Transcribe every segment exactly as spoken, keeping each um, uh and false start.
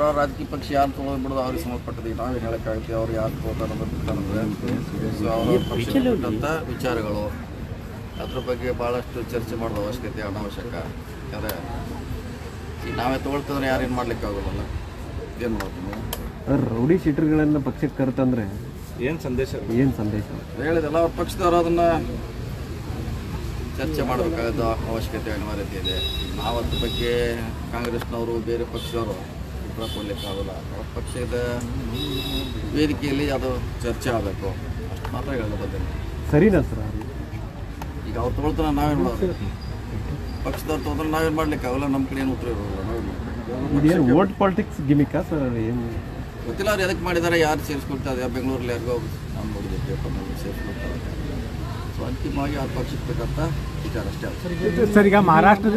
ಅವ್ರವ್ರ ರಾಜಕೀಯ ಪಕ್ಷ ಯಾರು ತೊಗೊಂಡ್ಬಿಡೋದು ಅವ್ರಿಗೆ ಸಂಬಂಧಪಟ್ಟದ್ದು ನಾವೇನು ಹೇಳೋಕ್ಕಾಗುತ್ತೆ ಅವ್ರು ಯಾರು ತೊಗೋತಾರೆ ಅನ್ನೋದು. ಸೊ ಅವ್ರ ಪಕ್ಷದಂಥ ವಿಚಾರಗಳು ಅದ್ರ ಬಗ್ಗೆ ಭಾಳಷ್ಟು ಚರ್ಚೆ ಮಾಡೋದು ಅವಶ್ಯಕತೆ ಅನಾವಶ್ಯಕ. ಯಾಕಂದರೆ ಈಗ ನಾವೇ ತೊಗೊಳ್ತಂದ್ರೆ ಯಾರೇನು ಮಾಡ್ಲಿಕ್ಕಾಗೋಲ್ಲ. ಏನು ಮಾಡ್ತೀವಿ ರೌಡಿ ಶೀಟರ್ಗಳನ್ನು ಪಕ್ಷಕ್ಕೆ ಕರೆತಂದ್ರೆ ಏನು ಸಂದೇಶ ಏನು ಸಂದೇಶ ಹೇಳಿದೆಲ್ಲ ಅವ್ರ ಪಕ್ಷದವರು ಅದನ್ನು ಚರ್ಚೆ ಮಾಡಬೇಕಾದ ಅವಶ್ಯಕತೆ ಅನಿವಾರ್ಯತೆ ಇದೆ. ನಾವು ಅದ್ರ ಬಗ್ಗೆ ಕಾಂಗ್ರೆಸ್ನವರು ಬೇರೆ ಪಕ್ಷದವರು ಉತ್ತರ ಕೊಡಲಿಕ್ಕಾಗಲ್ಲ. ಅವ್ರ ಪಕ್ಷದ ವೇದಿಕೆಯಲ್ಲಿ ಅದು ಚರ್ಚೆ ಆಗಬೇಕು, ಅಷ್ಟು ಮಾತ್ರ ಹೇಳೋದು. ಸರಿನಾ ಸರ್? ಈಗ ಅವ್ರು ತೊಗೊಳ್ತಾನೆ ನಾವೇನು ಮಾಡೋದು? ಪಕ್ಷದವ್ರು ತೊಗೊಂಡ್ರೆ ನಾವೇನು ಮಾಡ್ಲಿಕ್ಕಾಗಲ್ಲ. ನಮ್ಮ ಕಡೆ ಏನು ಉತ್ತರ ಇರೋಲ್ಲ. ವೋಟ್ ಪಾಲಿಟಿಕ್ಸ್ ಗಿಮಿಕಾ ಸರ್? ಏನು ಗೊತ್ತಿಲ್ಲ ಅವ್ರು ಎದಕ್ಕೆ ಮಾಡಿದ್ದಾರೆ, ಯಾರು ಸೇರಿಸ್ಕೊಳ್ತಾರೆ. ಬೆಂಗಳೂರಲ್ಲಿ ಯಾರಿಗೋ ನಾವು ನೋಡಿದ್ವಿ ಪೇಪರ್ನಲ್ಲಿ ಸೇರಿಸ್ಕೊಳ್ತಾರೆ. ಸೊ ಅಂತಿಮವಾಗಿ ಆ ಪಕ್ಷಕ್ಕೆ ಬೇಕಂತ ವಿಚಾರ ಅಷ್ಟೇ. ಸರ್ ಈಗ ಮಹಾರಾಷ್ಟ್ರದ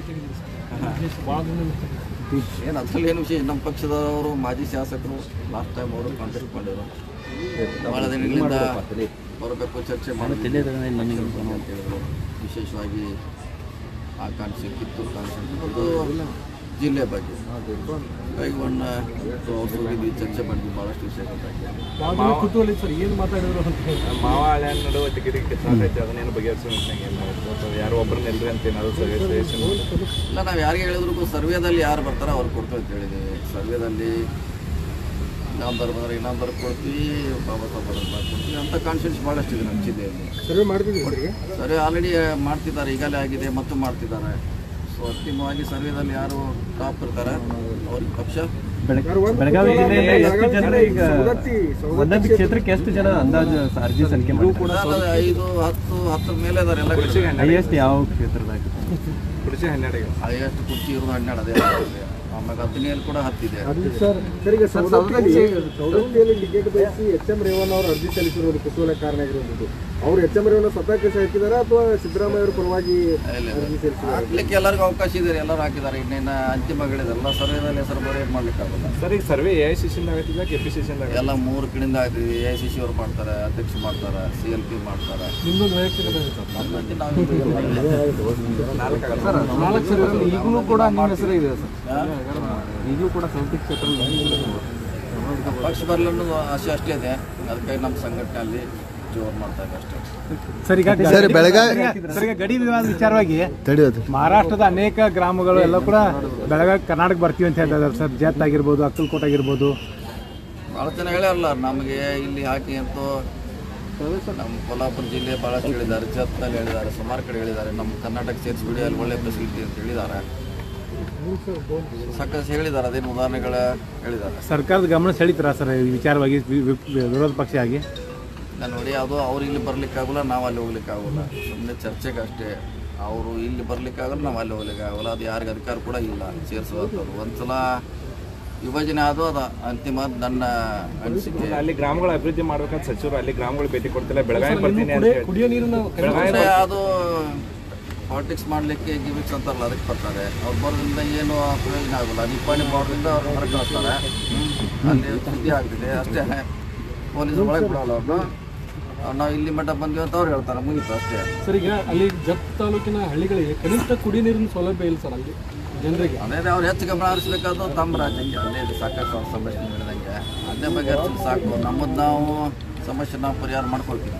ಏನು ಅದರಲ್ಲಿ ಏನು ವಿಷಯ, ನಮ್ಮ ಪಕ್ಷದವರು ಮಾಜಿ ಶಾಸಕರು ಲಾಸ್ಟ್ ಟೈಮ್ ಅವರು ಕಾಂಟ್ಯಾಕ್ಟ್ ಮಾಡಿದ್ರು. ಭಾಳ ದಿನಗಳಿಂದ ಬರಬೇಕು ಚರ್ಚೆ ಮಾಡುತ್ತಿದ್ದೆ ಅಂತ ಹೇಳಿದ್ರು. ವಿಶೇಷವಾಗಿ ಆ ಕಾನ್ಸ್ಟಿ ಕಿತ್ತೂರು ಕಾನ್ಸ್ಟಿಟ್ಯೂನ್ಸಿ ಮತ್ತು ಜಿಲ್ಲೆ ಬಗ್ಗೆ ಕೈಗೊಂಡ ಹೋಗಿದ್ವಿ, ಚರ್ಚೆ ಮಾಡಿದ್ವಿ ಭಾಳಷ್ಟು ವಿಷಯಗಳ ಕುತೂಹಲ ಸರ್. ಏನು ಮಾತಾಡಿದ್ರು ಮಾವ ಹಳೆ ನಡುವೆ ಟಿಕೆಟ್ ಕಿತ್ತಾಗೈತೆ, ಅದನ್ನೇನು ಬಗೆಹರಿಸೋ ಯಾರು ಒಬ್ಬರನ್ನ ಎಲ್ರಿ ಅಂತ ಏನಾದ್ರು ಸಜೆಷನ್ ಇಲ್ಲ. ನಾವು ಯಾರಿಗೆ ಹೇಳಿದ್ರು ಸರ್ವೇದಲ್ಲಿ ಯಾರು ಬರ್ತಾರೋ ಅವ್ರು ಕೊಡ್ತೀವಿ ಅಂತ ಹೇಳಿದ್ದೀವಿ. ಸರ್ವೇದಲ್ಲಿ ಇನ್ನೊಂದರ ಬಂದರೆ ಇನ್ನೊಂದರ ಕೊಡ್ತೀವಿ, ಬಾಬಾ ಸಾಹೇಬ್ ಕೊಡ್ತೀವಿ ಅಂತ ಕಾನ್ಫಿಡೆನ್ಸ್ ಭಾಳಷ್ಟು ಇದೆ ನಮ್ಮ ಜಿಲ್ಲೆಯಲ್ಲಿ. ಸರ್ವೆ ಮಾಡ್ತಿದ್ದೀವಿ. ಸರ್ವೆ ಆಲ್ರೆಡಿ ಮಾಡ್ತಿದ್ದಾರೆ, ಈಗಲೇ ಆಗಿದೆ ಮತ್ತು ಮಾಡ್ತಿದ್ದಾರೆ. ಸೊ ಅಂತಿಮವಾಗಿ ಸರ್ವೇದಲ್ಲಿ ಯಾರು ಟಾಪ್ ಇರ್ತಾರೆ ಅವ್ರಿಗೆ ಪಕ್ಷ. ಬೆಳಗಾವಿ ಜಿಲ್ಲೆಯಲ್ಲಿ ಎಷ್ಟು ಜನ ಈಗ ಒಂದೊಂದು ಕ್ಷೇತ್ರಕ್ಕೆ ಎಷ್ಟು ಜನ ಅಂದಾಜು ಅರ್ಜಿ ಸಲ್ಲಿಕೆ ಮಾಡಿದ್ದಾರೆ? ಐದು ಹತ್ತು ಹತ್ತರ ಮೇಲೆ ಇದ್ದಾರೆ ಎಲ್ಲ. ಹೈಯೆಸ್ಟ್ ಯಾವ ಕ್ಷೇತ್ರದಾಗ? ಕುರ್ಚಿ ಹನ್ನೆರಡು ಹೈಯೆಸ್ಟ್ ಕುರ್ಚಿ ಇರೋದು ಹನ್ನೆರಡು ಅದೇ. ಆಮೇಲೆ ಹದಿನೇಳು ಕೂಡ ಹತ್ತಿದೆ. ಸರ್ ಈಗ ಸೌದತ್ತಿಯಲ್ಲಿ ಟಿಕೆಟ್ ಬಯಸಿ ಎಚ್ ಎಂ ರೇವಣ್ಣ ಅವರು ಅರ್ಜಿ ಸಲ್ಲಿಸಿರೋದು ಕುತೂಹಲ ಕಾರಣ ಆಗಿರುವುದು. ಅವರು ಎಚ್ ಎಂ ರೇವಣ್ಣ ಸ್ವತಃ ಕೇಸ ಹಾಕಿದ್ದಾರೆ ಅಥವಾ ಸಿದ್ದರಾಮಯ್ಯ ಅವರ ಪರವಾಗಿ ಅರ್ಜಿ ಸಲ್ಲಿಸಿದ್ದಾರೆ? ಹಾಕ್ಲಿಕ್ಕೆ ಎಲ್ಲರಿಗೂ ಅವಕಾಶ ಇದೆ, ಎಲ್ಲರೂ ಹಾಕಿದ್ದಾರೆ. ಇನ್ನೇನು ಅಂತಿಮಗಳಿದೆ ಎಲ್ಲ ಸರ್ವೇದಲ್ಲಿ ಹೆಸರು ಬರೀ ಮಾಡ್ಲಿಕ್ಕಾಗಲ್ಲ. ಸರ್ ಈಗ ಸರ್ವೆ ಎ ಐ ಸಿ ಸಿಂದ ಆಗ್ತಿದ್ದ ಕೆ ಪಿ ಸಿ ಸಿಂದ ಎಲ್ಲ ಮೂರು ಕಡೆಯಿಂದ ಆಗ್ತಿದೆ. ಎ ಐ ಸಿ ಸಿ ಅವ್ರು ಮಾಡ್ತಾರೆ, ಅಧ್ಯಕ್ಷ ಮಾಡ್ತಾರೆ, ಸಿ ಎಲ್ ಪಿ ಮಾಡ್ತಾರೆ. ನಿಮ್ಮೊಂದು ವೈಯಕ್ತಿಕ ಈಗಲೂ ಕೂಡ ನಿಮ್ಮ ಹೆಸರು ಇದೆ ಸರ್? ಈಗಲೂ ಕೂಡ ಸೌತಿಕ್ ಕ್ಷೇತ್ರದಲ್ಲಿ ಪಕ್ಷ ಬರಲು ಆಸೆ ಅಷ್ಟೇ ಇದೆ. ಅದಕ್ಕಾಗಿ ನಮ್ಮ ಸಂಘಟನೆಯಲ್ಲಿ ಜೋರು ಮಾಡ್ತಾ ಇದೆ ಅಷ್ಟೇ. ಸರ್ ಈಗ ಸರ್ ಈಗ ಗಡಿ ವಿವಾದ ವಿಚಾರವಾಗಿ ಮಹಾರಾಷ್ಟ್ರದ ಅನೇಕ ಗ್ರಾಮಗಳು ಎಲ್ಲ ಕೂಡ ಬೆಳಗಾವಿ ಕರ್ನಾಟಕ ಬರ್ತೀವಿ ಅಂತ ಹೇಳ್ತಾ ಇದ್ದಾರೆ ಸರ್. ಜತ್ ಆಗಿರ್ಬೋದು, ಅಕ್ಕಲ್ಕೋಟ್ ಆಗಿರ್ಬೋದು, ಭಾಳ ಜನ ಹೇಳ್ಯಾರಲ್ಲ ನಮಗೆ ಇಲ್ಲಿ ಹಾಕಿ ಅಂತೂ. ನಮ್ಮ ಕೊಲ್ಹಾಪುರ ಜಿಲ್ಲೆ ಭಾಳಷ್ಟು ಹೇಳಿದ್ದಾರೆ, ಜತ್ನಲ್ಲಿ ಹೇಳಿದ್ದಾರೆ, ಸುಮಾರು ಕಡೆ ಹೇಳಿದ್ದಾರೆ. ನಮ್ಮ ಕರ್ನಾಟಕ ಸೇರಿಸ್ಬಿಡಿ, ಅಲ್ಲಿ ಒಳ್ಳೆ ಫೆಸಿಲಿಟಿ ಅಂತ ಹೇಳಿದ್ದಾರೆ, ಸಾಕಷ್ಟು ಹೇಳಿದ್ದಾರೆ. ಅದೇನು ಉದಾಹರಣೆಗಳ ಹೇಳಿದ್ದಾರೆ. ಸರ್ಕಾರದ ಗಮನ ಸೆಳೀತಾರ ಸರ್ ಈ ವಿಚಾರವಾಗಿ ವಿರೋಧ ಪಕ್ಷ ಆಗಿ? ನಾನು ನೋಡಿ, ಅದು ಅವ್ರು ಇಲ್ಲಿ ಬರ್ಲಿಕ್ಕಾಗಲ್ಲ, ನಾವು ಅಲ್ಲಿ ಹೋಗ್ಲಿಕ್ಕಾಗಲ್ಲ. ಸುಮ್ಮನೆ ಚರ್ಚೆಗೆ ಅಷ್ಟೇ. ಅವರು ಇಲ್ಲಿ ಬರ್ಲಿಕ್ಕಾಗಲ್ಲ, ನಾವು ಅಲ್ಲಿ ಹೋಗ್ಲಿಕ್ಕಾಗಲ್ಲ. ಅದು ಯಾರಿಗೆ ಅಧಿಕಾರ ಕೂಡ ಇಲ್ಲ ಸೇರಿಸುವಂಥದ್ದು. ಒಂದ್ಸಲ ವಿಭಜನೆ ಅದು ಅದು ಅಂತಿಮ ನನ್ನ ಅನಿಸಿಕೆ. ಅಲ್ಲಿ ಗ್ರಾಮಗಳ ಅಭಿವೃದ್ಧಿ ಮಾಡ್ಬೇಕಂತ ಸಚಿವರು ಅಲ್ಲಿ ಗ್ರಾಮಗಳು ಭೇಟಿ ಕೊಡ್ತಿಲ್ಲ. ಬೆಳಗಾವಿ ಬರ್ತೀನಿ ಅಂತ ಕುಡಿಯೋ ನೀರಿನ ಅದು ಪಾಲಿಟಿಕ್ಸ್ ಮಾಡಲಿಕ್ಕೆ ಗಿಮಿಕ್ಸ್ ಅಂತಾರಲ್ಲ, ಅದಕ್ಕೆ ಬರ್ತಾರೆ. ಅವ್ರು ಬರೋದ್ರಿಂದ ಏನು ಪ್ರಯೋಜನ ಆಗೋಲ್ಲ. ನಿಪ್ಪಾಣಿ ಮಾಡೋದ್ರಿಂದ ಅವ್ರು ಹೊರಗೆ ಕಳಿಸ್ತಾರೆ, ಅಲ್ಲಿ ಸುದ್ದಿ ಆಗ್ತಿದೆ ಅಷ್ಟೇ. ಪೊಲೀಸ್ ಒಳಗೆ ಬಿಡೋಲ್ಲ ಅವ್ರನ್ನ. ನಾವು ಇಲ್ಲಿ ಮಟ್ಟ ಬಂದ್ವಿ ಅಂತ ಅವ್ರು ಹೇಳ್ತಾರೆ, ಮುಗೀತು ಅಷ್ಟೇ. ಸರ್ ಈಗ ಅಲ್ಲಿ ಜತ್ ತಾಲೂಕಿನ ಹಳ್ಳಿಗಳಿಗೆ ಕನಿಷ್ಠ ಕುಡಿಯ ನೀರಿನ ಸೌಲಭ್ಯ ಇಲ್ಲ ಸರ್ ಅಲ್ಲಿ ಜನರಿಗೆ. ಅದೇ ಅವ್ರು ಹೆಚ್ಚು ಗಮನ ಹರಿಸಬೇಕಾದ್ರು ತಮ್ಮ ರಾಜ್ಯಕ್ಕೆ ಅಲ್ಲೇ ಸಾಕಷ್ಟು ಅವ್ರ ಸಮಸ್ಯೆ ಹೇಳಿದಂಗೆ ಅದೇ ಬಗ್ಗೆ ಹರಿಸಿದ್ರೆ ಸಾಕು. ನಮ್ಮದು ನಾವು ಸಮಸ್ಯೆ ನಾವು ಪರಿಹಾರ ಮಾಡ್ಕೊಳ್ತೀವಿ.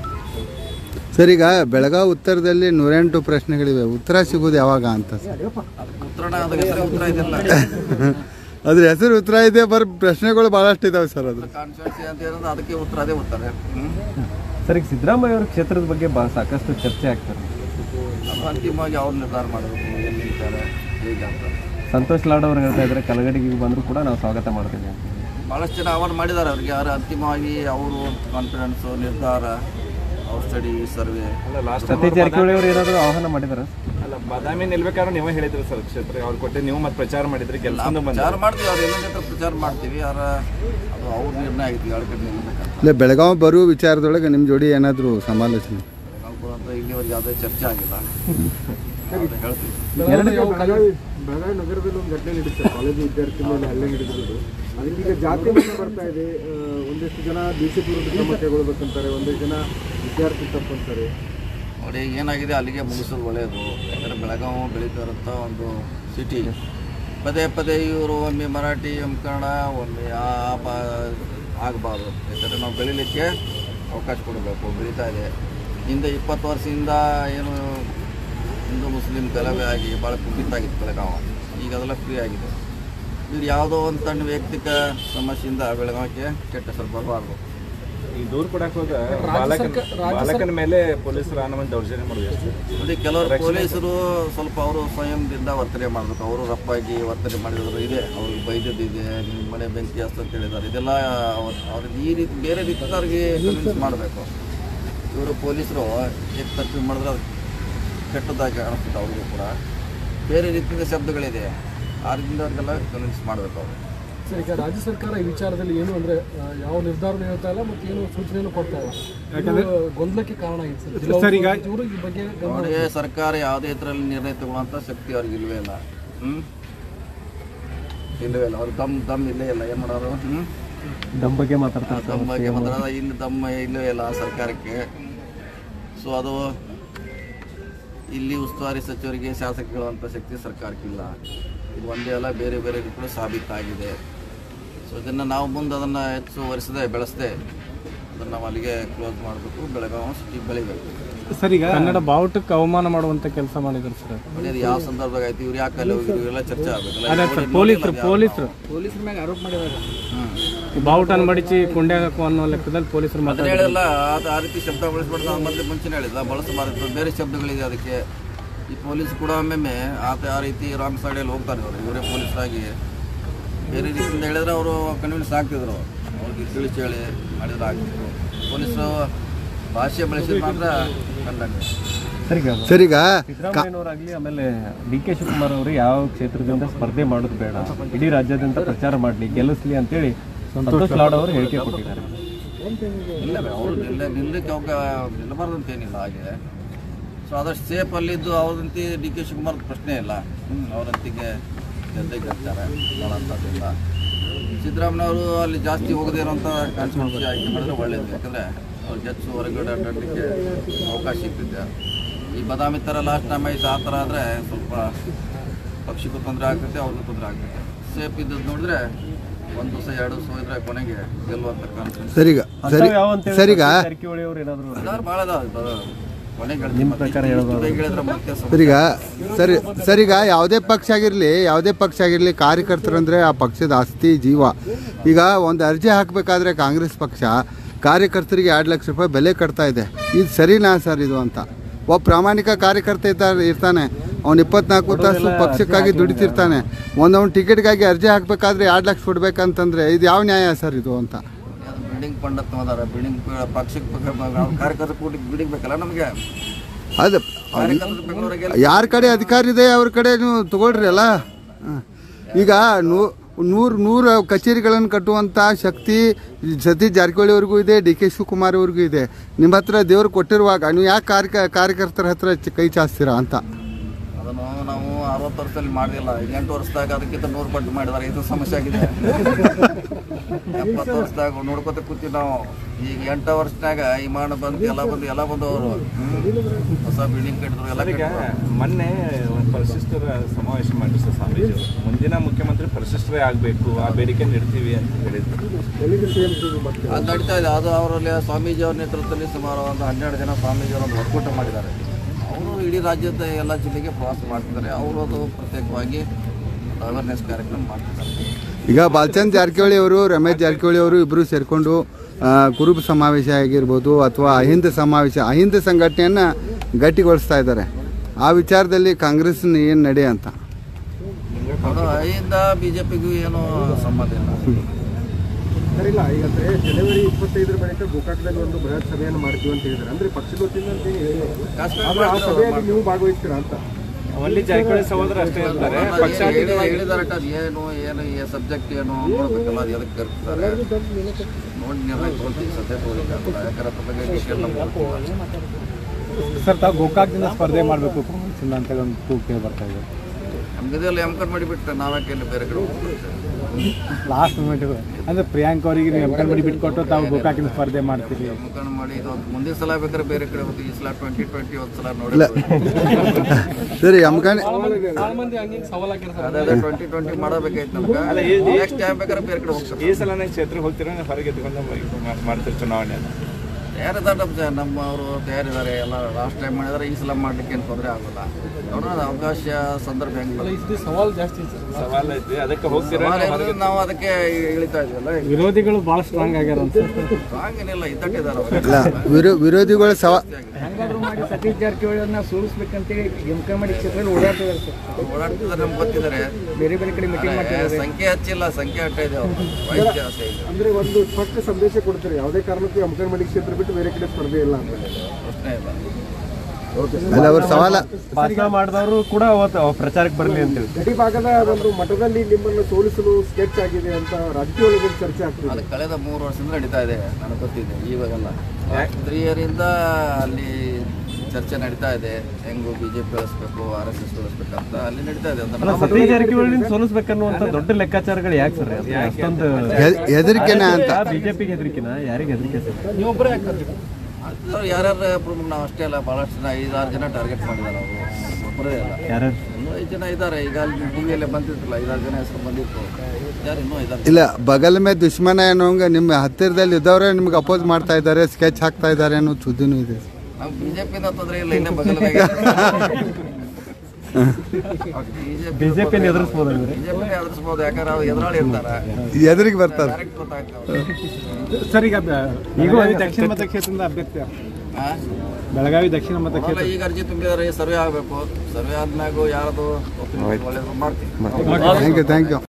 ಸರ್ ಈಗ ಬೆಳಗಾವಿ ಉತ್ತರದಲ್ಲಿ ನೂರೆಂಟು ಪ್ರಶ್ನೆಗಳಿವೆ, ಉತ್ತರ ಸಿಗೋದು ಯಾವಾಗ ಅಂತ ಸರ್? ಅದಕ್ಕೆ ಉತ್ತರ ಅದಕ್ಕೆ ಹೆಸರು ಉತ್ತರ ಇದೆಲ್ಲ. ಅದ್ರ ಹೆಸರು ಉತ್ತರ ಇದೆ, ಬರ್ ಪ್ರಶ್ನೆಗಳು ಭಾಳಷ್ಟು ಇದಾವೆ ಸರ್. ಅದು ಕಾನ್ಸ್ಟಿಟ್ಯೂನ್ಸಿ ಅಂತ ಇರೋದು ಅದಕ್ಕೆ ಉತ್ತರ ಅದೇ ಉತ್ತರ. ಸರ್ ಈಗ ಸಿದ್ದರಾಮಯ್ಯ ಅವ್ರ ಕ್ಷೇತ್ರದ ಬಗ್ಗೆ ಬಾ ಸಾಕಷ್ಟು ಚರ್ಚೆ ಆಗ್ತಾರೆ. ಅದು ಅಂತಿಮವಾಗಿ ಅವ್ರು ನಿರ್ಧಾರ ಮಾಡಬೇಕು ಎಲ್ಲಿ ನಿಲ್ತಾರೆ ಹೇಗೆ ಅಂತ. ಸಂತೋಷ್ ಲಾಡ್ ಅವ್ರು ಹೇಳ್ತಾ ಇದ್ದಾರೆ ಕಲಗಡಿಗೆ ಬಂದರೂ ಕೂಡ ನಾವು ಸ್ವಾಗತ ಮಾಡ್ತೀವಿ ಅಂತ. ಭಾಳಷ್ಟು ಜನ ಅವಾರ್ಡ್ ಮಾಡಿದ್ದಾರೆ ಅವ್ರಿಗೆ. ಯಾರು ಅಂತಿಮವಾಗಿ ಅವರು ಕಾನ್ಫಿಡೆನ್ಸು ನಿರ್ಧಾರ ಅವ್ರ ಸ್ಟಡಿ ಸರ್ವೆ ಅಲ್ಲ ಲಾಸ್ಟ್ ಸತೀಶ್ ಜಾರಕಿಹೊಳಿ ಅವರು ಏನಾದರೂ ಆಹ್ವಾನ ಮಾಡಿದಾರೆ? ಅಲ್ಲ ಬಾದಾಮಿ ನಿಲ್ಬೇಕಾದ್ರೆ ನೀವೇ ಹೇಳಿದ್ರಿ ಸರ್ ಕ್ಷೇತ್ರ ಅವ್ರು ಕೊಟ್ಟು ನೀವು ಮತ್ತೆ ಪ್ರಚಾರ ಮಾಡಿದ್ರಿ. ಕೆಲಸ ಪ್ರಚಾರ ಮಾಡ್ತೀವಿ, ಅವ್ರು ಎಲ್ಲ ಪ್ರಚಾರ ಮಾಡ್ತೀವಿ. ಯಾರ ಅದು ಅವ್ರ ನಿರ್ಣಯ ಆಗಿದ್ವಿ ಎರಡು ಕಡೆ ನಿಲ್ಬೇಕಂತ. ಇಲ್ಲ ಬೆಳಗಾವಿ ಬರುವ ವಿಚಾರದೊಳಗೆ ನಿಮ್ಮ ಜೋಡಿ ಏನಾದರೂ ಸಮಾಲೋಚನೆ? ಅಂತ ಇಲ್ಲಿವರೆಗೆ ಯಾವುದೇ ಚರ್ಚೆ ಆಗಿಲ್ಲ, ಹೇಳ್ತೀವಿ. ಬೆಳಗಾವಿ ನಗರದಲ್ಲಿ ಒಂದು ಘಟನೆ ನಡೀತಾರೆ, ಕಾಲೇಜು ವಿದ್ಯಾರ್ಥಿ ಮೇಲೆ ಹಲ್ಲೆ ನಡೆದಿರೋದು. ಅದಕ್ಕೀಗ ಜಾತಿ ಮತ ಬರ್ತಾ ಇದೆ. ಒಂದಿಷ್ಟು ಜನ ಬಿಜೆಪಿ ಕ್ರಮ ಕೈಗೊಳ್ಬೇಕಂತಾರೆ, ಒಂದಿಷ್ಟು ಜನ ವಿದ್ಯಾರ್ಥಿ ತಪ್ಪಂತಾರೆ. ನೋಡಿ ಏನಾಗಿದೆ ಅಲ್ಲಿಗೆ ಮುಗಿಸೋದು ಒಳ್ಳೆಯದು. ಯಾಕಂದರೆ ಬೆಳಗಾವಿ ಬೆಳೀತಾ ಇರೋಂಥ ಒಂದು ಸಿಟಿ ಪದೇ ಪದೇ ಇವರು ಒಮ್ಮೆ ಮರಾಠಿ ಒಮ್ಮೆ ಕನ್ನಡ ಒಮ್ಮೆ ಆ ಬಾ ಆಗಬಾರ್ದು. ಯಾಕಂದರೆ ನಾವು ಬೆಳೀಲಿಕ್ಕೆ ಅವಕಾಶ ಕೊಡಬೇಕು. ಬೆಳೀತಾ ಇದೆ. ಹಿಂದೆ ಇಪ್ಪತ್ತು ವರ್ಷದಿಂದ ಏನು ಹಿಂದೂ ಮುಸ್ಲಿಂ ಗಲಭೆ ಆಗಿ ಭಾಳ ಕುಗ್ಗಿತ್ತಾಗಿತ್ತು ಬೆಳಗಾವಿ. ಈಗ ಅದೆಲ್ಲ ಫ್ರೀ ಆಗಿದೆ. ಇವ್ರು ಯಾವುದೋ ಒಂದು ಸಣ್ಣ ವೈಯಕ್ತಿಕ ಸಮಸ್ಯೆಯಿಂದ ಬೆಳಗಾವಿಗೆ ಕೆಟ್ಟ ಹೆಸರು ಬರಬಾರ್ದು. ಈ ದೂರು ಕೊಡಕ್ಕೆ ಹೋದ ಬಾಲಕನ ಬಾಲಕನ ಮೇಲೆ ಪೊಲೀಸರು ಆನಮನ್ ದೌರ್ಜನ್ಯ ಮಾಡೋದು. ಅದೇ ಕೆಲವರು ಪೊಲೀಸರು ಸ್ವಲ್ಪ ಅವರು ಸ್ವಯಂದಿಂದ ವರ್ತನೆ ಮಾಡಬೇಕು. ಅವರು ರಪ್ಪಾಗಿ ವರ್ತನೆ ಮಾಡಿದ್ರು ಇದೆ, ಅವ್ರಿಗೆ ಬೈದದ್ದಿದೆ, ನಿಮ್ಮ ಮನೆ ಬೆಂಕಿ ಹಸ್ತ ಅಂತ ಹೇಳಿದ್ದಾರೆ. ಇದೆಲ್ಲ ಅವ್ರಿಗೆ ಈ ರೀತಿ ಬೇರೆ ರೀತಿಯವ್ರಿಗೆ ಕನ್ವಿನ್ಸ್ ಮಾಡಬೇಕು. ಇವರು ಪೊಲೀಸರು ಎಷ್ಟು ತಪ್ಪು ಮಾಡಿದ್ರೆ ಅದು ಕೆಟ್ಟದಾಗಿ ಕಾಣಿಸ್ತಿತ್ತು. ಅವ್ರಿಗೂ ಕೂಡ ಬೇರೆ ರೀತಿಯ ಶಬ್ದಗಳಿದೆ. ಆ ರೀತಿಯಿಂದ ಅವ್ರಿಗೆಲ್ಲ ಕನ್ವಿನ್ಸ್ ಮಾಡಬೇಕು ಅವರು. ಸರ್, ಈಗ ರಾಜ್ಯ ಸರ್ಕಾರ ಈ ವಿಚಾರದಲ್ಲಿ ಏನು ಅಂದರೆ ಯಾವ ನಿರ್ಧಾರನೂ ಹೇಳ್ತಾ ಇಲ್ಲ ಮತ್ತು ಏನು ಸೂಚನೆಯನ್ನು ಕೊಡ್ತಾ ಇಲ್ಲ. ಯಾಕಂದರೆ ಗೊಂದಲಕ್ಕೆ ಕಾರಣ ಆಗಿದೆ ಸರ್. ಈಗ ಇವರು ಈ ಬಗ್ಗೆ ಅವರಿಗೆ ಸರ್ಕಾರ ಯಾವುದೇ ಇದರಲ್ಲಿ ನಿರ್ಣಯ ತಗೊಳ್ಳುವಂಥ ಶಕ್ತಿ ಅವ್ರಿಗೆ ಇಲ್ಲವೇ ಇಲ್ಲ. ಹ್ಞೂ ಇಲ್ಲವೇ ಇಲ್ಲ. ಅವ್ರು ದಮ್ ದಮ್ ಇಲ್ಲೇ ಇಲ್ಲ. ಏನು ಮಾಡೋರು? ಹ್ಞೂ ದಮ್ ಬಗ್ಗೆ ಮಾತಾಡ್ತಾರೆ. ದಮ್ ಬಗ್ಗೆ ಮಾತಾಡೋದು ಇನ್ನು ದಮ್ ಇಲ್ಲವೇ ಇಲ್ಲ ಸರ್ಕಾರಕ್ಕೆ. ಸೊ ಅದು ಇಲ್ಲಿ ಉಸ್ತುವಾರಿ ಸಚಿವರಿಗೆ ಶಾಸಕರುವಂಥ ಶಕ್ತಿ ಸರ್ಕಾರಕ್ಕಿಲ್ಲ. ಇದು ಒಂದೇ ಅಲ್ಲ, ಬೇರೆ ಬೇರೆ ರೀತಿಗಳು ಸಾಬೀತಾಗಿದೆ. ಸೊ ಇದನ್ನು ನಾವು ಮುಂದೆ ಅದನ್ನು ಹೆಚ್ಚುವರಿಸದೆ ಬೆಳೆಸದೆ ಅದನ್ನು ನಾವು ಅಲ್ಲಿಗೆ ಕ್ಲೋಸ್ ಮಾಡಬೇಕು. ಬೆಳಗಾವಿ ಸಿಟಿ ಬೆಳಿಬೇಕು. ಸರ್, ಈಗ ಕನ್ನಡ ಬಾವುಟಕ್ಕೆ ಅವಮಾನ ಮಾಡುವಂಥ ಕೆಲಸ ಮಾಡಿದ್ರು ಸರ್. ಅದು ಯಾವ ಸಂದರ್ಭದಾಗ ಆಯ್ತು? ಇವ್ರು ಯಾಕೆ ಅಲ್ಲಿ ಹೋಗಿದ್ರು? ಇವೆಲ್ಲ ಚರ್ಚೆ ಆಗಬೇಕಲ್ಲ. ಪೊಲೀಸರು ಪೊಲೀಸರು ಪೊಲೀಸರ ಮ್ಯಾಗ ಆರೋಪ ಮಾಡಿದಾಗ ಬಾವುಟನ ಮಡಿಚಿ ಕೊಂಡ್ಯಾಗಕ್ಕೂ ಅನ್ನೋ ಲೆಕ್ಕದಲ್ಲಿ ಪೊಲೀಸರು ಅದನ್ನ ಹೇಳಿಲ್ಲ. ಅದು ಆ ರೀತಿ ಶಬ್ದ ಬಳಸ್ಬಾರ್ದು. ನಾನು ಮೊದಲೇ ಮುಂಚೆನೇ ಹೇಳಿಲ್ಲ, ಬಳಸಬಾರ್ದು. ಬೇರೆ ಶಬ್ದಗಳಿದೆ ಅದಕ್ಕೆ. ಈ ಪೊಲೀಸ್ ಕೂಡ ಒಮ್ಮೊಮ್ಮೆ ಆತ ಆ ರೀತಿ ರಾಂಗ್ ಸೈಡಲ್ಲಿ ಹೋಗ್ತಾರೆ. ಅವರು ಇವರೇ ಪೊಲೀಸರಾಗಿ ಬೇರೆ ರೀತಿಯಿಂದ ಹೇಳಿದ್ರೆ ಅವರು ಕನ್ವಿನ್ಸ್ ಆಗ್ತಿದ್ರು. ಅವ್ರಿಗೆ ತಿಳಿಸಿ ಹೇಳಿ ಮಾಡಿದ್ರೆ ಆಗ್ತಿದ್ರು. ಪೊಲೀಸರು ಭಾಷೆ ಬಳಸಿದ್ರೆ ಮಾತ್ರ ಕಂಡಂಗೆ. ಸರಿಗ ಸರಿಗ ಸಿದ್ದರಾಮಯ್ಯನವರಾಗಲಿ ಆಮೇಲೆ ಡಿ ಕೆ ಶಿವಕುಮಾರ್ ಅವರು ಯಾವ ಕ್ಷೇತ್ರದಿಂದ ಸ್ಪರ್ಧೆ ಮಾಡೋದು ಬೇಡ, ಇಡೀ ರಾಜ್ಯಾದ್ಯಂತ ಪ್ರಚಾರ ಮಾಡಲಿ, ಗೆಲ್ಲಿಸ್ಲಿ ಅಂತೇಳಿ ಸಂತೋಷ್ ಲಾಡ್ ಅವರು ಹೇಳಿಕೆ ಕೊಟ್ಟಿದ್ದಾರೆ. ಇಲ್ಲ, ಅವರು ನಿಲ್ಲ ನಿಲ್ಲಕ್ಕೆ ಅವಕ ನಿಲ್ಲಬಾರ್ದು ಅಂತೇನಿಲ್ಲ. ಹಾಗೆ ಸೊ ಆದಷ್ಟು ಸೇಫ್ ಅಲ್ಲಿದ್ದು ಅವ್ರಂತೆ ಡಿ ಕೆ ಶಿವಕುಮಾರ್ ಪ್ರಶ್ನೆ ಇಲ್ಲ. ಅವರಂತಿಗೆ ಗೆದ್ದೆ ಗೆಲ್ತಾರೆ ಮಾಡೋಂಥದ್ದಿಲ್ಲ. ಸಿದ್ದರಾಮಯ್ಯವರು ಅಲ್ಲಿ ಜಾಸ್ತಿ ಹೋಗದೇ ಇರೋಂಥ ಕಾನ್ಸ್ಟಿಟ್ಯೂನ್ಸಿ ಆಯ್ಕೆ ಮಾಡಿದ್ರೆ ಒಳ್ಳೇದು. ಯಾಕಂದರೆ ಅವ್ರು ಹೆಚ್ಚು ಹೊರಗಡೆ ಅಡ್ಡಾಡಲಿಕ್ಕೆ ಅವಕಾಶ ಸಿಗ್ತಿದೆ. ಈ ಬದಾಮಿ ಥರ ಲಾಸ್ಟ್ ಟೈಮ್ ಆಯ್ತು. ಆ ಥರ ಆದರೆ ಸ್ವಲ್ಪ ಪಕ್ಷಕ್ಕೂ ತೊಂದರೆ ಆಗ್ತೈತೆ, ಅವ್ರಿಗೂ ತೊಂದರೆ ಆಗ್ತೈತೆ. ಸೇಫ್ ಇದ್ದದ್ದು ನೋಡಿದ್ರೆ ಒಂದು ದಿವಸ ಎರಡು ದಿವಸ ಹೋದ್ರೆ ಕೊನೆಗೆ ಗೆಲ್ಲುವಂಥ ಕಾನ್ಫಿಡೆನ್ಸ್. ಸರಿಗ ಸರಿ ಸರಿಗ ಜಾರಕಿಹೊಳಿ ಅವರು ಏನಾದರೂ ಅದಾರು ಭಾಳ ಅದಾವೆ. ನಿಮ್ಮ ಪ್ರಕಾರ ಸರಿಗ ಸರಿ ಸರಿಗ ಯಾವುದೇ ಪಕ್ಷ ಆಗಿರಲಿ ಯಾವುದೇ ಪಕ್ಷ ಆಗಿರಲಿ ಕಾರ್ಯಕರ್ತರಂದರೆ ಆ ಪಕ್ಷದ ಆಸ್ತಿ ಜೀವ. ಈಗ ಒಂದು ಅರ್ಜಿ ಹಾಕಬೇಕಾದ್ರೆ ಕಾಂಗ್ರೆಸ್ ಪಕ್ಷ ಕಾರ್ಯಕರ್ತರಿಗೆ ಎರಡು ಲಕ್ಷ ರೂಪಾಯಿ ಬೆಲೆ ಕಟ್ತಾ ಇದೆ. ಇದು ಸರಿನಾ ಸರ್ ಇದು ಅಂತ? ಒಬ್ಬ ಪ್ರಾಮಾಣಿಕ ಕಾರ್ಯಕರ್ತ ಇರ್ತಾರೆ ಇರ್ತಾನೆ, ಅವ್ನು ಇಪ್ಪತ್ನಾಲ್ಕು ತಾಸು ಪಕ್ಷಕ್ಕಾಗಿ ದುಡಿತಿರ್ತಾನೆ. ಒಂದೊಂದು ಟಿಕೆಟ್ಗಾಗಿ ಅರ್ಜಿ ಹಾಕಬೇಕಾದ್ರೆ ಎರಡು ಲಕ್ಷ ಕೊಡ್ಬೇಕಂತಂದರೆ ಇದು ಯಾವ ನ್ಯಾಯ ಸರ್ ಇದು ಅಂತ? ಬಿಲ್ಡಿಂಗ್ ಪಂಡತ್ ಅದಾರ. ಬಿಲ್ಡಿಂಗ್ ಪಕ್ಷಕ್ಕೆ ಕಾರ್ಯಕರ್ತರ ಕೂಡಿ ಬಿಲ್ಡಿಂಗ್ ಬೇಕಲ್ಲ ನಮಗೆ. ಅದು ಕಾರ್ಯಕರ್ತರು ಬೆಂಗಳೂರಿಗೆ ಯಾರ ಕಡೆ ಅಧಿಕಾರ ಇದೆ ಅವ್ರ ಕಡೆ ನೀವು ತಗೊಳ್ರಿ ಅಲ್ಲ. ಈಗ ನೂ ನೂರು ನೂರು ಕಚೇರಿಗಳನ್ನು ಕಟ್ಟುವಂಥ ಶಕ್ತಿ ಸತೀಶ್ ಜಾರಕಿಹೊಳಿ ಅವ್ರಿಗೂ ಇದೆ, ಡಿ ಕೆ ಶಿವಕುಮಾರ್ ಅವ್ರಿಗೂ ಇದೆ. ನಿಮ್ಮ ಹತ್ರ ದೇವರು ಕೊಟ್ಟಿರುವಾಗ ನೀವು ಯಾಕೆ ಕಾರ್ಯ ಕಾರ್ಯಕರ್ತರ ಹತ್ರ ಕೈ ಚಾಚ್ತೀರಾ ಅಂತ? ಅದನ್ನು ನಾವು ಅರವತ್ತು ವರ್ಷದಲ್ಲಿ ಮಾಡಲಿಲ್ಲ. ಎಂಟು ವರ್ಷದಾಗ ಅದಕ್ಕಿಂತ ನೂರು ಪಟ್ಟು ಮಾಡಿದ್ದಾರೆ. ಇದು ಸಮಸ್ಯೆ ಆಗಿದೆ. ಎಪ್ಪತ್ತು ವರ್ಷದಾಗ ನೋಡ್ಕೊತ ಕೂತೀವಿ ನಾವು. ಈಗ ಎಂಟು ವರ್ಷದಾಗ ವಿಮಾನ ಬಂದು ಎಲ್ಲ ಬಂದು ಎಲ್ಲ ಬಂದವರು ಹೊಸ ಬಿಲ್ಡಿಂಗ್ ಕಟ್ಟಿದ್ರು ಎಲ್ಲ. ಮೊನ್ನೆ ಪರಿಶಿಷ್ಟರ ಸಮಾವೇಶ ಮಾಡಿದ್ರು ಸರ್ ಸ್ವಾಮೀಜಿ. ಮುಂದಿನ ಮುಖ್ಯಮಂತ್ರಿ ಪರಿಶಿಷ್ಟರೇ ಆಗಬೇಕು, ಆ ಬೇಡಿಕೆ ನೀಡ್ತೀವಿ ಅಂತ ಹೇಳಿದ್ರು. ಅದು ನಡೀತಾ ಇದೆ. ಅದು ಅವರಲ್ಲಿ ಸ್ವಾಮೀಜಿ ಅವ್ರ ನೇತೃತ್ವದಲ್ಲಿ ಸುಮಾರು ಒಂದು ಹನ್ನೆರಡು ಜನ ಸ್ವಾಮೀಜಿಯವರು ಒಂದು ಒಕ್ಕೂಟ ಮಾಡಿದ್ದಾರೆ. ಅವರು ಇಡೀ ರಾಜ್ಯದ ಎಲ್ಲ ಜಿಲ್ಲೆಗೆ ಪ್ರವಾಸ ಮಾಡ್ತಿದ್ದಾರೆ. ಅವರು ಅದು ಪ್ರತ್ಯೇಕವಾಗಿ ಅವೇರ್ನೆಸ್ ಕಾರ್ಯಕ್ರಮ ಮಾಡ್ತಿದ್ದಾರೆ. ಈಗ ಬಾಲಚಂದ್ರ ಜಾರಕಿಹೊಳಿ ಅವರು, ರಮೇಶ್ ಜಾರಕಿಹೊಳಿ ಅವರು ಇಬ್ಬರು ಸೇರಿಕೊಂಡು ಕುರುಬ ಸಮಾವೇಶ ಆಗಿರ್ಬೋದು ಅಥವಾ ಅಹಿಂದ ಸಮಾವೇಶ, ಅಹಿಂದ ಸಂಘಟನೆಯನ್ನು ಗಟ್ಟಿಗೊಳಿಸ್ತಾ ಇದ್ದಾರೆ. ಆ ವಿಚಾರದಲ್ಲಿ ಕಾಂಗ್ರೆಸ್ನ ಏನು ನಡೆ ಅಂತ? ಅದು ಅಹಿಂದ ಬಿ ಜೆ ಪಿಗೂ ಏನೂ ಸಂಬಂಧ ಇಲ್ಲ. ಸರಿಲ್ಲ. ಈಗ ಅಂದರೆ ಜನವರಿ ಇಪ್ಪತ್ತೈದರ ಬಳಿಕ ಗೋಕಾಕದಲ್ಲಿ ಒಂದು ಬೃಹತ್ ಸಭೆಯನ್ನು ಮಾಡ್ತೀವಿ ಅಂತ ಹೇಳಿದ್ದಾರೆ. ಅಂದರೆ ಪಕ್ಷದ ವತಿಯಿಂದ ಅಂತ ಹೇಳಿ ಆ ಸಭೆಯಲ್ಲಿ ನೀವು ಭಾಗವಹಿಸ್ತೀರಾ ಅಂತ? ಅಲ್ಲಿ ಜಾರಕಿಹೊಳಿ ಸಹೋದರ ಅಷ್ಟೇ ಇರ್ತಾರೆ. ಪಕ್ಷ ಹೇಳಿದಾರೆ ಏನು ಏನು ಈ ಸಬ್ಜೆಕ್ಟ್ ಏನು ನೋಡ್ಬೇಕಲ್ಲ, ಅದು ಎದಕ್ಕೆ ಕರ್ತಾರೆ ನೋಡಿ ನಿರ್ಣಯ ತೊಗೊಳ್ತೀವಿ. ಸದ್ಯ ತೋರಿಲ್ಲ. ಯಾಕಂದ್ರೆ ಅದ್ರ ಬಗ್ಗೆ ಡೀಟೇಲ್ ಸರ್, ತಾವು ಗೋಕಾಕದಿಂದ ಸ್ಪರ್ಧೆ ಮಾಡಬೇಕು ಅಂತ ಒಂದು ಕೂಗಿ ಬರ್ತಾ ಇದೆ. ನಮ್ಗೆ ಇದೆಲ್ಲ ಎಮ್ ಕಟ್ ಮಾಡಿಬಿಟ್ರೆ ನಾವ್ಯಾಕೆ ಬೇರೆ ಕಡೆ ಹೋಗ್ಬಿಡ್ತೇವೆ. ಲಾಸ್ಟ್ ಮೂಮೆಂಟ್ ಅಂದ್ರೆ ಪ್ರಿಯಾಂಕ್ ಅವರಿಗೆ ನೀವು ಎಂ ಮಾಡಿ ಬಿಟ್ಕೊಟ್ಟು ತಾವು ಗೋಕಾಕಿನ ಸ್ಪರ್ಧೆ ಮಾಡ್ತೀರಿ. ಮುಖಂಡ ಮಾಡಿ ಇದು ಮುಂದಿನ ಸಲ ಬೇಕಾದ್ರೆ ಬೇರೆ ಕಡೆ ಹೋಗ್ತೀವಿ. ಈ ಸಲ ಟ್ವೆಂಟಿ ಟ್ವೆಂಟಿ ಒಂದು ಸಲ ನೋಡಿ ಸರಿ ಅಮ್ಕಾಣಿ ಭಾಳ ಮಂದಿ ಹಂಗೆ ಸವಾಲ್ ಹಾಕಿರ್ತಾರೆ. ಅದೇ ಟ್ವೆಂಟಿ ಟ್ವೆಂಟಿ ಮಾಡಬೇಕಾಯ್ತು ನಮ್ಗೆ. ನೆಕ್ಸ್ಟ್ ಟೈಮ್ ಬೇಕಾದ್ರೆ ಬೇರೆ ಕಡೆ ಹೋಗ್ತಾರೆ. ಈ ಸಲ ನೀವು ಕ್ಷೇತ್ರಕ್ಕೆ ಹೋಗ್ತೀರಾ ಹೊರಗೆ ಎತ್ಕೊಂಡು ಮಾಡ್ತೀರಿ ಚುನಾವಣೆ? ತಯಾರಿದ್ದಾರೆ ನಮ್ಮ ನಮ್ಮವರು ತಯಾರಿದ್ದಾರೆ ಎಲ್ಲ. ಲಾಸ್ಟ್ ಟೈಮ್ ಮಾಡಿದರೆ ಈ ಸಲ ಮಾಡ್ಲಿಕ್ಕೆ ಏನು ತೊಂದರೆ ಆಗೋಲ್ಲ. ನೋಡೋಣ ಅವಕಾಶ ಸಂದರ್ಭ ಹೆಂಗಿಲ್ಲ. ಇದು ಸವಾಲ್ ಜಾಸ್ತಿ ಇದೆ. ಸವಾಲ್ ಐತಿ, ಅದಕ್ಕೆ ಹೋಗ್ತೀರಾ? ನಾವು ಅದಕ್ಕೆ ಇಳಿತಾ ಇದೀವಲ್ಲ. ವಿರೋಧಿಗಳು ಭಾಳ ಸ್ಟ್ರಾಂಗ್ ಆಗ್ಯಾರ ಅಂತ. ಸ್ಟ್ರಾಂಗ್ ಏನಿಲ್ಲ, ಇದ್ದಟ್ಟಿದ್ದಾರೆ ಇಲ್ಲ ವಿರೋ ವಿರೋಧಿಗಳ ಸವ ಹೆಂಗಾದ್ರೂ ಮಾಡಿ ಸತೀಶ್ ಜಾರಕಿಹೊಳಿಯನ್ನ ಸೋಲಿಸ್ಬೇಕಂತೇಳಿ ಎಮ್ಕೆ ಮಾಡಿ ಕ್ಷೇತ್ರದಲ್ಲಿ ಓಡಾಡ್ತಿದ್ದಾರೆ ಸರ್. ಓಡಾಡ್ತಿದ್ದಾರೆ, ನಮ್ಗೆ ಗೊತ್ತಿದ್ದಾರೆ. ಬೇರೆ ಬೇರೆ ಕಡೆ ಮೀಟಿಂಗ್ ಮಾಡ್ತಿದ್ದಾರೆ. ಸಂಖ್ಯೆ ಹಚ್ಚಿಲ್ಲ, ಸಂಖ್ಯೆ ಅಟ್ಟ ಇದೆ ಅವರು. ವಯಸ್ಸು ಜಾಸ್ತಿ ಇದೆ. ಅಂದ್ರೆ ಒಂದು ಸ್ಪಷ್ಟ ಸಂದೇಶ ಕೊಡ್ತಾರೆ, ಯಾವುದೇ ಕಾರಣಕ್ಕೂ ಅಮಕನಮಡಿ ಕ್ಷೇತ್ರ ಬಿಟ್ಟು ಬೇರೆ ಕಡೆ ಸ್ಪರ್ಧೆ ಇಲ್ಲ ಅಂತ. ಪ್ರಶ್ನೆ ಇಲ್ಲ. ಅಲ್ಲ ಅವ್ರ ಸವಾಲ ಭಾಷಣ ಮಾಡಿದವರು ಕೂಡ ಅವತ್ತು ಪ್ರಚಾರಕ್ಕೆ ಬರಲಿ ಅಂತೇಳಿ ಗಡಿ ಭಾಗದ ಒಂದು ಮಠದಲ್ಲಿ ನಿಮ್ಮನ್ನು ಸೋಲಿಸಲು ಸ್ಕೆಚ್ ಆಗಿದೆ ಅಂತ ರಾಜಕೀಯವಾಗಿ ಚರ್ಚೆ ಆಗ್ತದೆ. ಅದು ಕಳೆದ ಮೂರು ವರ್ಷದಿಂದ ನಡೀತಾ ಇದೆ, ನನಗೆ ಗೊತ್ತಿದೆ. ಇವಾಗಲ್ಲ, ತ್ರೀ ಇಯರಿಂದ ಅಲ್ಲಿ ಚರ್ಚೆ ನಡೀತಾ ಇದೆ. ಹೆಂಗು ಬಿಜೆಪಿ ಉಳಿಸ್ಬೇಕು, ಆರ್ ಎಸ್ ಎಸ್ ಉಳಿಸ್ಬೇಕಂತ ಅಲ್ಲಿ ನಡೀತಾ ಇದೆ. ಅಂತ ಸತೀಶ್ ಜಾರಕಿಹೊಳಿ ಸೋಲಿಸ್ಬೇಕನ್ನುವಂತ ದೊಡ್ಡ ಲೆಕ್ಕಾಚಾರಗಳು ಯಾಕೆ ಸರ್? ಅಷ್ಟೊಂದು ಹೆದರಿಕೆನ ಅಂತ ಬಿಜೆಪಿಗೆ ಹೆದರಿಕೆನಾ? ಯಾರಿಗೆ ಹೆದರಿಕೆ ಸರ್? ನೀವೊಬ್ಬರೇ ಯಾಕಂದ್ರೆ ಅದು ಯಾರ್ಯಾರು ಪ್ರಮುಖ ನಾವು ಅಷ್ಟೇ ಅಲ್ಲ, ಭಾಳಷ್ಟು ಜನ ಐದಾರು ಜನ ಟಾರ್ಗೆಟ್ ಮಾಡಿದ್ದಾರೆ ಅವರು. ಒಬ್ಬರೇ ಅಲ್ಲ, ಯಾರು ಇನ್ನೂ ಐದು ಜನ ಇದ್ದಾರೆ. ಈಗ ಅಲ್ಲಿ ಭೂಮಿಯಲ್ಲೇ ಬಂದಿರ್ತಲ್ಲ, ಐದಾರು ಜನ ಹೆಸರು ಬಂದಿತ್ತು. ಯಾರು ಇನ್ನೂ ಐದಾರು ಇಲ್ಲ ಬಗಲ್ ಮೇ ದುಶ್ಮನ ಅನ್ನೋಂಗೆ ನಿಮ್ಮ ಹತ್ತಿರದಲ್ಲಿ ಇದ್ದವರೇ ನಿಮ್ಗೆ ಅಪೋಸ್ ಮಾಡ್ತಾ ಇದ್ದಾರೆ, ಸ್ಕೆಚ್ ಹಾಕ್ತಾ ಇದ್ದಾರೆ ಅನ್ನೋ ಸುದ್ದಿನೂ ಇದೆ. ನಾವು ಬಿಜೆಪಿಯಿಂದ ತೊಂದರೆ ಇಲ್ಲ, ಇನ್ನೇ ಬಗಲ್ನಾಗ ಬಿಜೆಪಿನ ಎದುರಿಸ್ಬೋದು ಅಂದ್ರೆ ಬಿಜೆಪಿ ಎದುರಿಸ್ಬೋದು. ಯಾಕಂದ್ರೆ ಅವ್ರು ಎದುರಾಳಿ ಇರ್ತಾರೆ, ಎದುರಿಗೆ ಬರ್ತಾರೆ. ಡೈರೆಕ್ಟ್ ಗೊತ್ತಾಗ್ತಾವೆ. ಸರ್ ಈಗ ಈಗ ದಕ್ಷಿಣ ಮತಕ್ಷೇತ್ರದ ಅಭ್ಯರ್ಥಿ ಬೆಳಗಾವಿ ದಕ್ಷಿಣ ಮತಕ್ಷೇತ್ರ ಈಗ ಅರ್ಜಿ ತುಂಬಿದರೆ ಸರ್ವೆ ಆಗಬೇಕು. ಸರ್ವೆ ಆದ್ಮ್ಯಾಗ ಯಾರ್ದು ಒಳ್ಳೆಯದು ಮಾಡ್ತೀವಿ. Thank you thank you